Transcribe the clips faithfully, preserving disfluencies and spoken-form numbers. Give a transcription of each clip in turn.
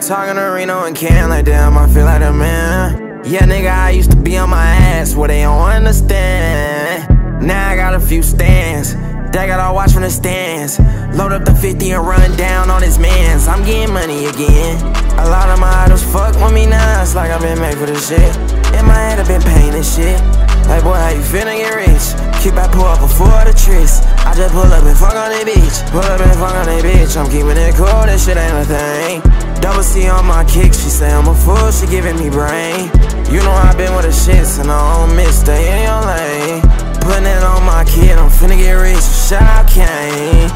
Talking to Reno and Cam like damn, I feel like a man. Yeah, nigga, I used to be on my ass where they don't understand. Now I got a few stands, they got all watch from the stands. Load up the fifty and run down on his mans. I'm getting money again. A lot of my idols fuck with me now, it's like I've been made for this shit. In my head I've been paying this shit. Like boy, how you finna get rich? Keep I pull up before the tricks. I just pull up and fuck on that bitch. Pull up and fuck on that bitch. I'm keeping it cool, that shit ain't a thing. Double C on my kick, she say I'm a fool, she giving me brain. You know I been with the shits and I don't miss, stay in your lane. Putting it on my kid, I'm finna get rich, shout out Kane.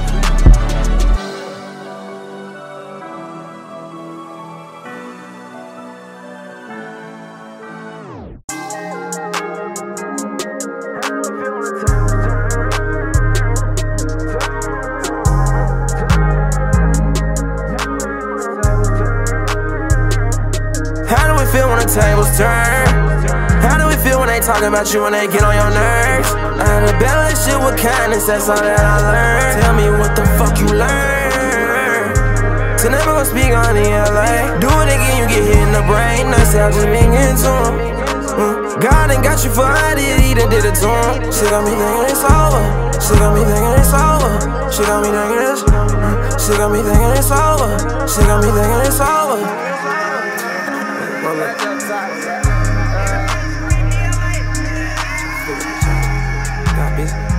How do we feel when the tables turn? How do we feel when they talk about you and they get on your nerves? I had to balance shit with kindness, that's all that I learned. Tell me what the fuck you learned. To never go speak on the L A. Do it again, you get hit in the brain. Nice how just being into him. mm. God ain't got you for I did, he done did it to him. She got me thinking it's over. She got me thinking it's over. She got me thinking it's mm. She got me thinking it's over. She got me thinking it's over. Got busy.